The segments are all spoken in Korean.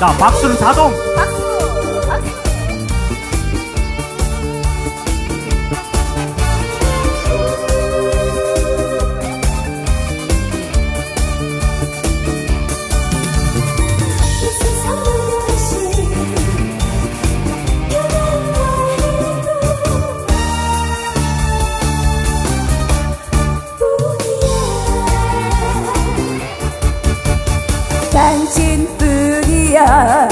자, 박수는 자동. 박수. 당신뿐이야.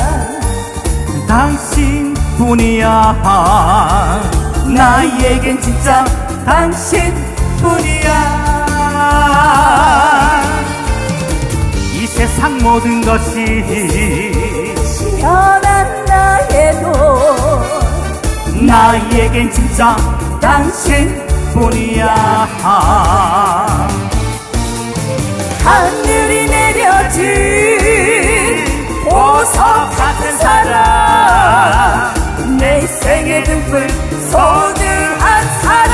당신뿐이야. 나에겐 진짜 당신뿐이야. 이 세상 모든 것이 변한다 해도 나에겐 진짜 당신뿐이야. 하늘이 내려준 보석 같은 사랑, 내 인생의 등불 소중한 사랑.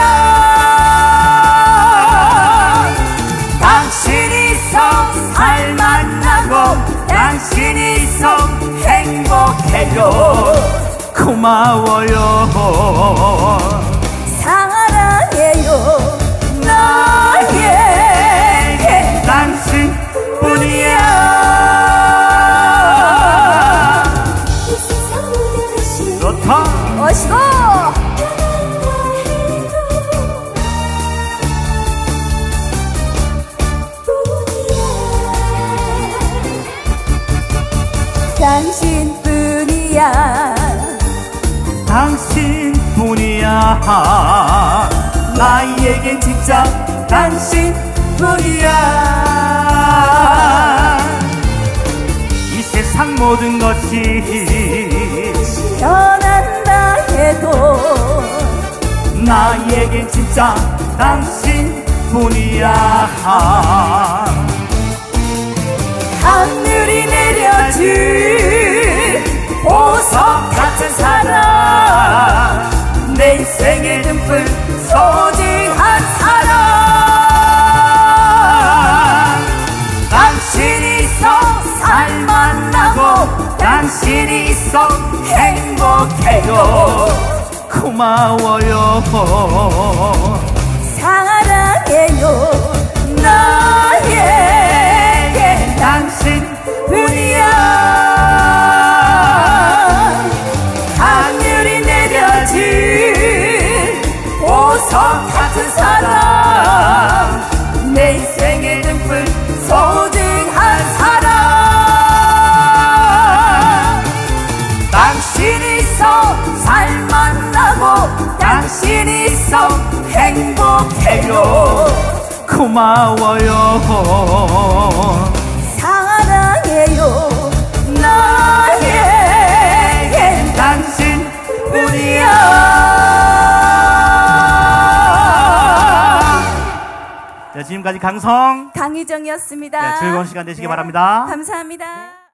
당신이 있어 살 만나고 당신이 있어 행복해요. 고마워요. 사랑해요. 나에게 당신뿐이야. 좋다. 멋있고. 당신뿐이야. 당신뿐이야. 나에겐 진짜 당신뿐이야. 이 세상 모든 것이 변한다 해도 나에겐 진짜 당신뿐이야. 하늘이 내려준 보석 같은 사랑, 내 인생의 등불 소중한 사랑. 당신이 있어 살 만나고 당신이 있어 행복해요. 고마워요. 사랑해요. 나에게 당신뿐이야. 하늘이 내려준 보석 같은 사랑, 내 인생의 등불 소중한 사랑. 당신이 있어 살 만나고 당신이 있어 행복해요. 고마워요. 사랑해요. 나에겐 당신뿐이야. 자, 지금까지 강성 강희정이었습니다. 네, 즐거운 시간 되시기 바랍니다. 감사합니다.